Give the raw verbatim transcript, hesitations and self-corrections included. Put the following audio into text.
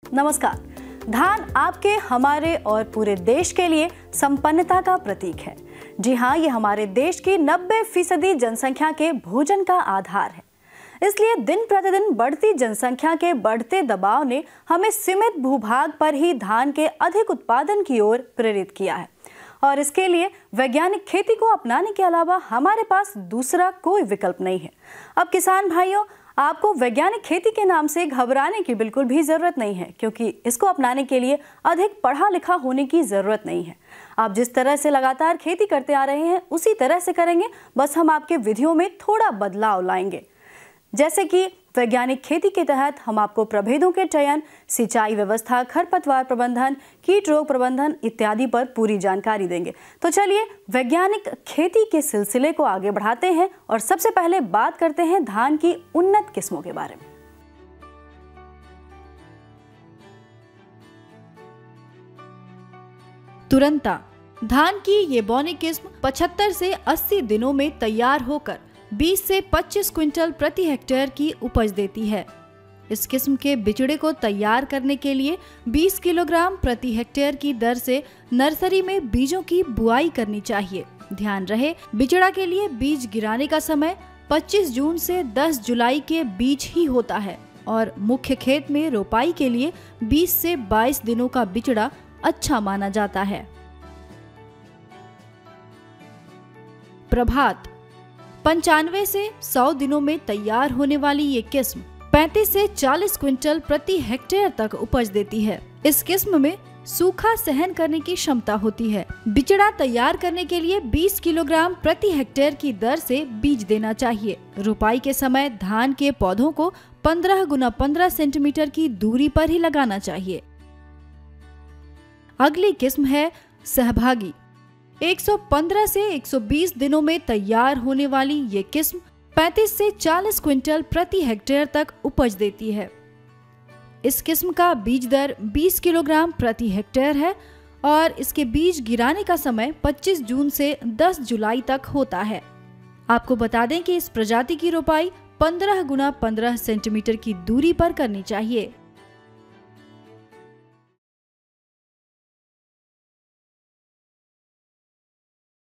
नमस्कार। धान आपके, हमारे और पूरे देश के लिए संपन्नता का प्रतीक है। जी हाँ, ये हमारे देश की नब्बे फीसदी जनसंख्या के भोजन का आधार है। इसलिए दिन प्रतिदिन बढ़ती जनसंख्या के बढ़ते दबाव ने हमें सीमित भूभाग पर ही धान के अधिक उत्पादन की ओर प्रेरित किया है और इसके लिए वैज्ञानिक खेती को अपनाने के अलावा हमारे पास दूसरा कोई विकल्प नहीं है। अब किसान भाइयों, आपको वैज्ञानिक खेती के नाम से घबराने की बिल्कुल भी जरूरत नहीं है, क्योंकि इसको अपनाने के लिए अधिक पढ़ा लिखा होने की जरूरत नहीं है। आप जिस तरह से लगातार खेती करते आ रहे हैं उसी तरह से करेंगे, बस हम आपके विधियों में थोड़ा बदलाव लाएंगे। जैसे कि वैज्ञानिक खेती के तहत हम आपको प्रभेदों के चयन, सिंचाई व्यवस्था, खरपतवार प्रबंधन, कीट रोग प्रबंधन इत्यादि पर पूरी जानकारी देंगे। तो चलिए वैज्ञानिक खेती के सिलसिले को आगे बढ़ाते हैं और सबसे पहले बात करते हैं धान की उन्नत किस्मों के बारे में। तुरंता धान की ये बौनी किस्म पचहत्तर से अस्सी दिनों में तैयार होकर बीस से पच्चीस क्विंटल प्रति हेक्टेयर की उपज देती है। इस किस्म के बिचड़े को तैयार करने के लिए बीस किलोग्राम प्रति हेक्टेयर की दर से नर्सरी में बीजों की बुआई करनी चाहिए। ध्यान रहे, बिचड़ा के लिए बीज गिराने का समय पच्चीस जून से दस जुलाई के बीच ही होता है और मुख्य खेत में रोपाई के लिए बीस से बाईस दिनों का बिचड़ा अच्छा माना जाता है। प्रभात पंचानवे से सौ दिनों में तैयार होने वाली ये किस्म पैंतीस से चालीस क्विंटल प्रति हेक्टेयर तक उपज देती है। इस किस्म में सूखा सहन करने की क्षमता होती है। बिचड़ा तैयार करने के लिए बीस किलोग्राम प्रति हेक्टेयर की दर से बीज देना चाहिए। रोपाई के समय धान के पौधों को पंद्रह गुना पंद्रह सेंटीमीटर की दूरी पर ही लगाना चाहिए। अगली किस्म है सहभागी। एक सौ पंद्रह से एक सौ बीस दिनों में तैयार होने वाली ये किस्म पैंतीस से चालीस क्विंटल प्रति हेक्टेयर तक उपज देती है। इस किस्म का बीज दर बीस किलोग्राम प्रति हेक्टेयर है और इसके बीज गिराने का समय पच्चीस जून से दस जुलाई तक होता है। आपको बता दें कि इस प्रजाति की रोपाई पंद्रह गुना पंद्रह सेंटीमीटर की दूरी पर करनी चाहिए।